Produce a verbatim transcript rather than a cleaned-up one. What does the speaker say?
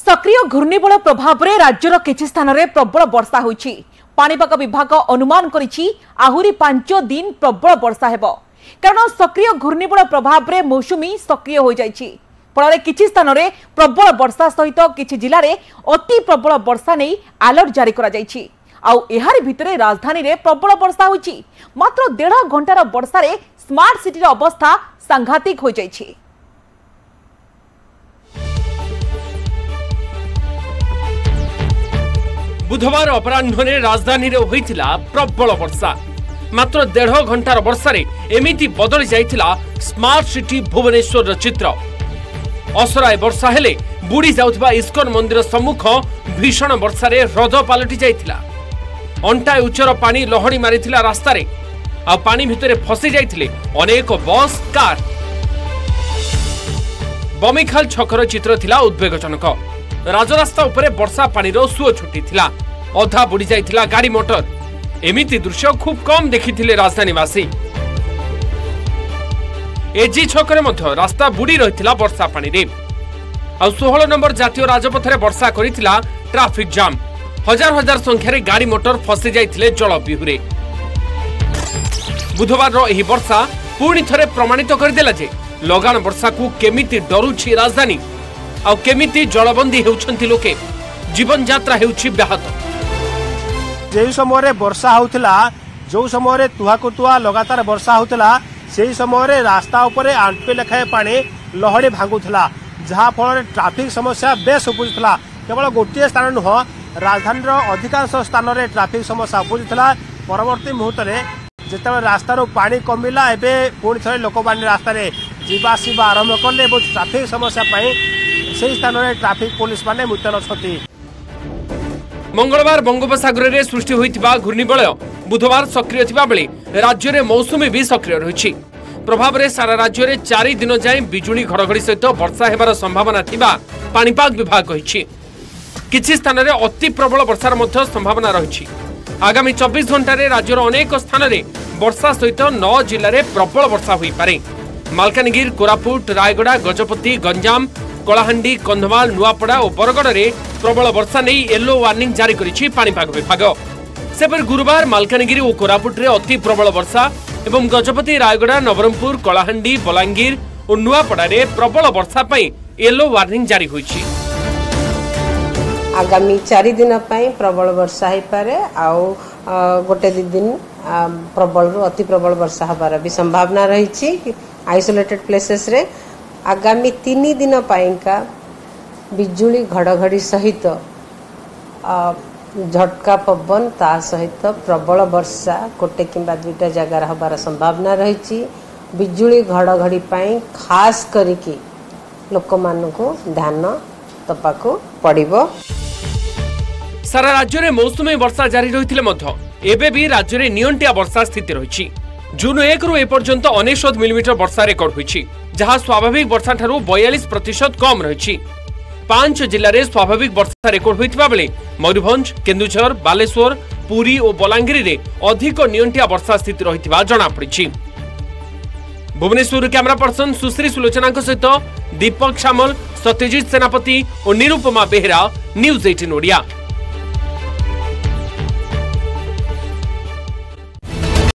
सक्रिय घूर्णिबल प्रभाव में राज्यर किछि स्थान में प्रबल वर्षा होइछि। पाणीपाग विभाग अनुमान करिछि आहुरी पांच दिन प्रबल वर्षा हेबो, कारण सक्रिय घूर्णिबल प्रभाव में मौसुमी सक्रिय हो जाइछि। फल किछि स्थान में प्रबल वर्षा सहित किछि जिले में अति प्रबल वर्षा नहीं अलर्ट जारी करा जाइछि। आउ एहार भितरे राजधानी रे प्रबल वर्षा होइछि। मात्र डेढ़ घंटार वर्षा रे स्मार्ट सिटी अवस्था सांघातिक हो जाइछि। बुधवार अपराह्न राजधानी रे होइथिला प्रबल वर्षा। मात्र डेढ़ घंटार वर्षा रे एमिति बदली जाइथिला स्मार्ट सिटी भुवनेश्वर चित्र। असराय वर्षा हेले बुड़ी जाउथबा इस्कन मंदिर सम्मुख भीषण वर्षा रे हृद पलटि जाइथिला। अंटाए उच्चर पानी लहड़ी मारिथिला रास्ता रे। आ पानी भितरे फसी जाइथिले अनेक बस कार। बमिखाल छकर चित्र थिला उद्वेगजनक। राजरास्ता उपरे वर्षा पानी रो सुओ छुटी थिला। अधा बुड़ी जाइथिला गाड़ी मोटर। एमिति दृश्य खूब कम देखिथिले राजधानीवासी। एजी छकरे मध्य रास्ता बुड़ी रहिथिला वर्षा पानी रे। आ सोलह नंबर जातीय राजपथरे वर्षा करिथिला ट्रैफिक जाम। हजार हजार संख्यारे गाड़ी मोटर फसी जाइथिले जल बिहुरे। बुधवार रो एही वर्षा पुणी थरे प्रमाणित करदेला जे लगान वर्षा को केमिति डरुछि राजधानी। आ केमिति जलबंदी हेउछंती लोके। जीवन यात्रा हेउछि ब्याहत। जे समय वर्षा होउथिला, जो समय तुहाको तुहा लगातार वर्षा होउथिला, सेही समय रास्ता उपरे आंटे लेखाए पानी लहड़ी भांगुथिला, जहा फल ट्रैफिक समस्या बेस उपुजुथिला। केवल गोटे स्थान नुह, राजधानी अधिकांश स्थान में ट्रैफिक समस्या उपुजुथिला। परवर्ती मुहूर्त में जिते रास्तार पानी कमिला, एबे पुणी थे लोक मैंने रास्ता जावासवा आरंभ कले। ट्रैफिक समस्या से स्थान में ट्रैफिक पुलिस माने मुतयन छथि। मंगलवार बंगोपसागर में सृष्टि होइतिबा घूर्णिबलय बुधवार सक्रिय थिबा बेले राज्य में मौसुमी भी सक्रिय रहिछि। प्रभाव रे सारा राज्य में चारि दिन जाए बिजुली घड़घड़ी सहित वर्षा हेबार संभावना थिबा पाणीपाग विभाग कहिछि। किछि स्थान में अति प्रबल वर्षार मध्य संभावना रहिछि। आगामी चौबीस घंटा रे राज्यर अनेक स्थान में वर्षा सहित नौ जिले में प्रबल वर्षा होई पारे। मालकानगिरी, कोरापुट, रायगड़ा, गजपति, गंजाम, कलाहांडी, कंधमाल, नुआपड़ा और बरगड़ में प्रबल वर्षा नहीं येलो वार्निंग जारी करिछि पाणीपाग विभाग। सेपर गुरुवार मालकानगिरी और कोरापुट रे अति प्रबल वर्षा एवं गजपति, रायगड़ा, नवरंगपुर, कलाहांडी, बलांगीर और नुआपड़ा रे प्रबल वर्षा पई येलो वार्निंग जारी होइछि। आगामी चारि दिन पई प्रबल वर्षा हो पारे। आउ गोटे दि दिन प्रबल अति प्रबल वर्षा हबार भी संभावना रही। आइसोलेटेड प्लेसेस रे आगामी तीन दिन पाइका बिजुली घड़घड़ी सहित झटका पवन ता सहित प्रबल वर्षा गोटे किंबा दुईटा जगार हबार संभावना रही। बिजुली घड़घड़ी पाई खास करिकी लोक मानकु ध्यान तपाकू पड़िबो। सारा राज्य में मौसुमी वर्षा जारी रही मध्य एबे भी राज्य में नियंटिया वर्षा स्थिति रही। जून एक रु एपर्यंत अनेशत मिलीमीटर वर्षा रेकर्ड होइछि, जहां स्वाभाविक वर्षा ठारू बयालीस प्रतिशत कम रही। पांच जिले में स्वाभाविक वर्षा रेकर्ड होइतिबा बेले मयूरभंज, केन्दुझर, बालेश्वर, पुरी और बलांगीर रे अधिक नियंटिया वर्षा स्थिति रहितिबा जणा पड़िछि। भुवनेश्वर कैमरा पर्सन सुश्री सुलोचना सहित दीपक सामल, सत्यजित सेनापति और निरुपमा बेहरा, न्यूज अठारह ओडिया।